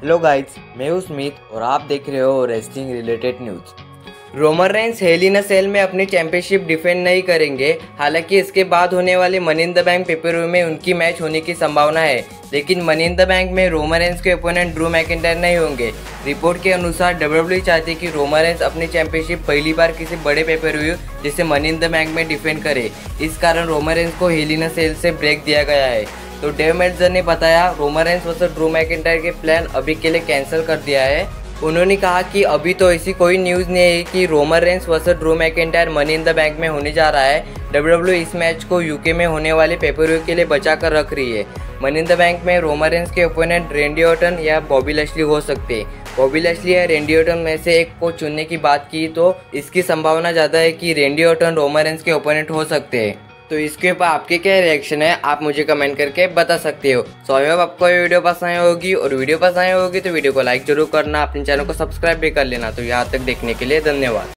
Hello guys, मैं हूं Smith और आप देख रहे हो wrestling related news. Roman Reigns Hell in a Cell में अपनी चैंपियनशिप डिफेंड नहीं करेंगे। हालांकि इसके बाद होने वाले Money in the Bank paper में उनकी मैच होने की संभावना है, लेकिन मनी इन द बैंक में रोमन रेंस के ओपोनेंट ड्रू मैकिंटायर नहीं होंगे। रिपोर्ट के अनुसार डब्ल्यूडब्ल्यूई चाहती कि रोमन रेंस अपनी चैंपियनशिप पहली बार किसी बड़े पेपर जैसे मनी इन द बैंक में डिफेंड करे। इस कारण रोमन रेंस को हेल इन अ सेल से ब्रेक दिया गया है। तो डेव मेल्टजर ने बताया Roman Reigns versus Drew McIntyre के प्लान अभी के लिए कैंसिल कर दिया है। उन्होंने कहा कि अभी तो ऐसी कोई न्यूज़ नहीं है कि Roman Reigns versus Drew McIntyre Money in the Bank में होने जा रहा है। डब्ल्यूडब्ल्यूई इस मैच को यूके में होने वाले पेपर के लिए बचा कर रख रही है। मनी इन द बैंक में रोमन रेंस के ओपोनेंट रेंडी ऑर्टन या बॉबी लैशली हो सकते हैं। बॉबी लैशली या रेंडी ऑर्टन में से एक को चुनने की बात की तो इसकी संभावना ज़्यादा है कि रेंडी ऑर्टन रोमन रेंस के ओपोनेंट हो सकते हैं। तो इसके ऊपर आपके क्या रिएक्शन है, आप मुझे कमेंट करके बता सकते हो। सो आई होप आपको ये वीडियो पसंद आई होगी, और वीडियो पसंद आई होगी तो वीडियो को लाइक जरूर करना, अपने चैनल को सब्सक्राइब भी कर लेना। तो यहाँ तक देखने के लिए धन्यवाद।